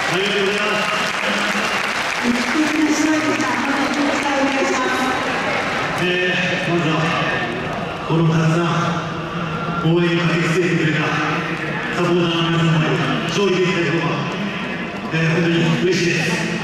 りがとうございます。まずはこのたくさん応援に駆けつけてくれたサポーターの皆様に勝利できたことが、本当に嬉しいです。